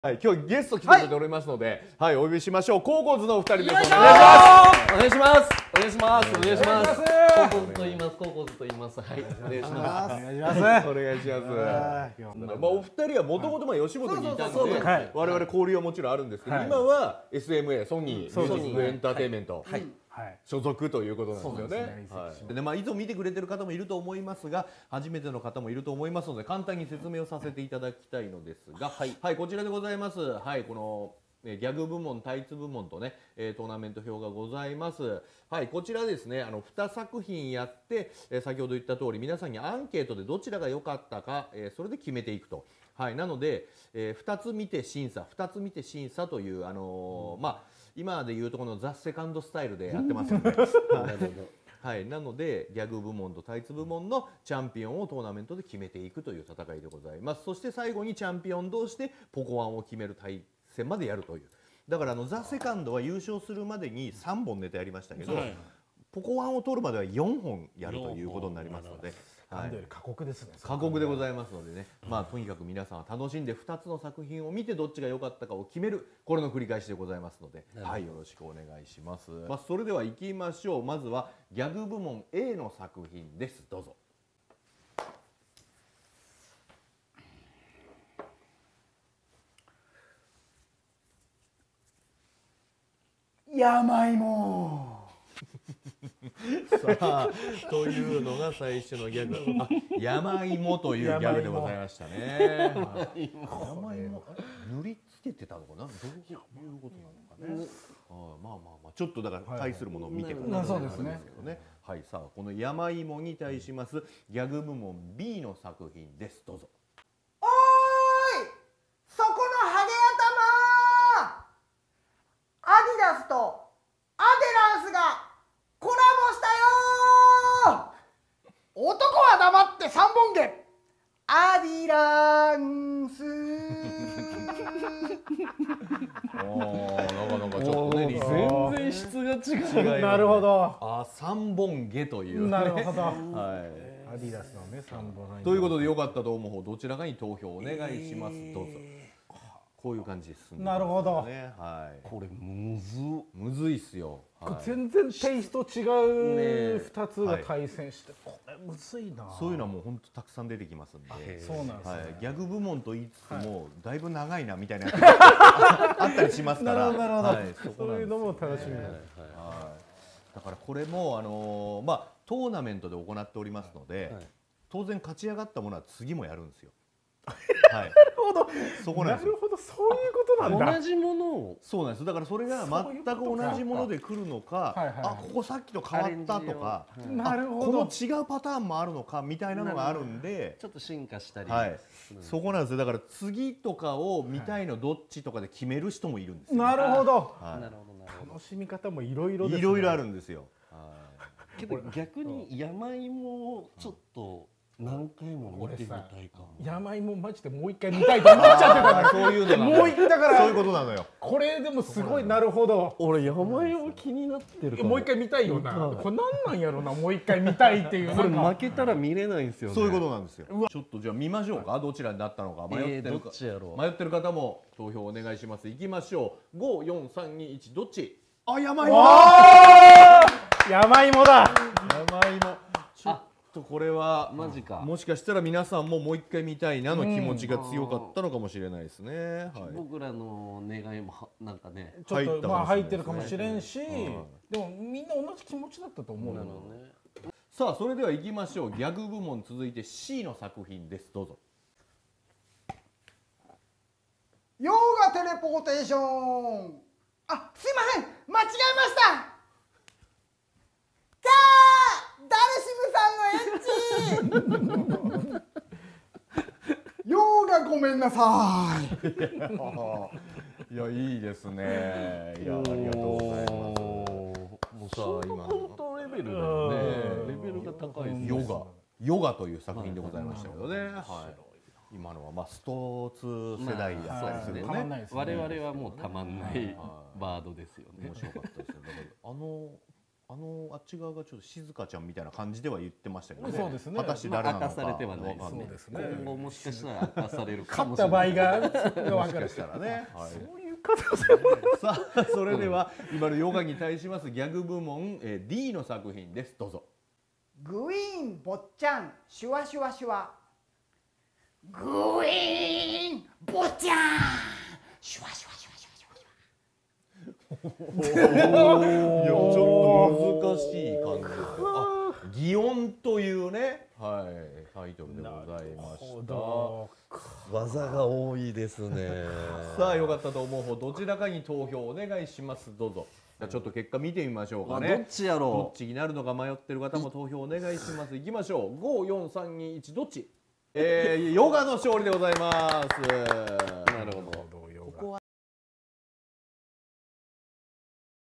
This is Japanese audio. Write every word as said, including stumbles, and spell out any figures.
はい、今日ゲスト来てくれておりますので、はい、はい、お呼びしましょう。コーコーズのお二人です。お願いします。 お願いします。お願いします。お願いします。コーコーズと言います。コーコーズと言います。はい、お願いします。 お願いします。お願いします。まあお二人はもともとまあ吉本にいたので、我々交流はもちろんあるんですけど、今は エスエムエー ソニーミュージックエンターテインメント。所属ということなんですよね。で、まあいつも見てくれてる方もいると思いますが、初めての方もいると思いますので、簡単に説明をさせていただきたいのですが、はい、はい、こちらでございます。はい、このギャグ部門、タイツ部門とね、トーナメント表がございます。はい、こちらですね、あのにさく品やって、先ほど言った通り、皆さんにアンケートでどちらが良かったか、それで決めていくと。はい、なので、ふたつ見て審査、ふたつ見て審査という、あのー、まあ。今でいうとこのザ・セカンドスタイルでやってますので、はい、なのでギャグ部門とタイツ部門のチャンピオンをトーナメントで決めていくという戦いでございます。そして最後にチャンピオン同士でポコワンを決める対戦までやるという。だからあのザ・セカンドは優勝するまでにさんぼんネタやりましたけど、はい、ポコワンを取るまではよんほんやるということになりますので。 はい、過酷ですね。 過酷でございますのでね、まあとにかく皆さんは楽しんでふたつの作品を見てどっちが良かったかを決める、これの繰り返しでございますので、はい、よろしくお願いします。まあそれでは行きましょう。まずはギャグ部門 エー の作品です。どうぞ。 山芋。 さあというのが最初のギャグ、あ、山芋というギャグでございましたね。山芋塗りつけてたのかな、どういうことなのかね。あ、まあまあまあちょっとだから対するものを見てください。そうですね。はい、さあこの山芋に対しますギャグ部門 ビー の作品です。どうぞ。 おーい、そこのハゲ頭、アディダスとアデランスがコラボしたよー。男は黙って三本毛、アディランス。 おー、なかなかちょっとね、 全然質が違う。 なるほど。 あ、三本毛という。 なるほど。はい。 アディダスのね、三本。 ということで良かったと思う方どちらかに投票お願いします。どうぞ。こういう感じです。 なるほど。 はい。 これむずむずいっすよ。 全然テイスト違う二つが対戦して、これむずいな。 そういうのはもう本当たくさん出てきますんで。 そうなんですね。 ギャグ部門と言いつつもだいぶ長いなみたいなあったりしますから。 なるほど。そういうのも楽しみです。 だからこれもあのまあトーナメントで行っておりますので、当然勝ち上がったものは次もやるんですよ。 はい、なるほど。そこなんですよ。なるほど、そういうことなんだ。 同じものを。 そうなんです。だからそれが全く同じもので来るのか、あ、ここさっきと変わったとか、 なるほど。 この違うパターンもあるのかみたいなのがあるんで、 ちょっと進化したり。 はい。そこなんですよ。だから次とかを見たいのどっちとかで決める人もいるんですよ。 なるほど。 なるほどなるほど。 楽しみ方もいろいろですね。 いろいろあるんですよ。 けど逆に山芋をちょっと。何回も見てみたいかも。 山芋マジでもう一回見たいと思っちゃってたの。 そういうのもう一回だからそういうことなのよ。 これでもすごいなるほど。 俺山芋気になってるから。 もう一回見たいよな。これなんなんやろうな、もう一回見たいっていう。 これ負けたら見れないんですよね。 そういうことなんですよ。ちょっとじゃあ見ましょうか。どちらになったのか迷ってるか。迷ってる方も投票お願いします。いきましょう。ご、よん、さん、に、いち、どっち？あ、山芋。 山芋だ。 山芋。とこれはマジか。 もしかしたら皆さんももう一回見たいなの気持ちが強かったのかもしれないですね。 僕らの願いもなんかね、 ちょっとまあ入ってるかもしれんし、でもみんな同じ気持ちだったと思うのね。 さあそれでは行きましょう。ギャグ部門続いて シー の作品です。どうぞ。 ヨガテレポーテーション。あ、すいません、間違えました。ダルシムさんのエッチヨーガごめんなさい。いや、いいですね。いや、ありがとうございます。もうさ、今本当レベルだよね。レベルが高いです。 ヨガ、ヨガという作品でございましたけどね。はい。今のはまあストーツ世代だったりするよね。 我々はもうたまんないバードですよね。 面白かったですよ。あのあのあっち側がちょっと静香ちゃんみたいな感じでは言ってましたけどね。 そうですね。 果たして誰なのか明かされてはないですね。今後もしかしたら明かされるかもしれない。 勝った場合がもしかしたらね。 そういう方さあそれでは今のヨガに対しますギャグ部門 D の作品です。どうぞ。 グイーン坊ちゃんシュワシュワシュワ。グイーン坊ちゃんシュワシュワシュワシュワ。 いやちょっと難しい感じです。あ、擬音というね、はい、タイトルでございました。 技が多いですね。 さあよかったと思う方どちらかに投票お願いします。どうぞ。じゃあちょっと結果見てみましょうかね。 どっちやろう。 どっちになるのか迷ってる方も投票お願いします。いきましょう。ご、よん、さん、に、いちどっち？えー、ヨガの勝利でございます。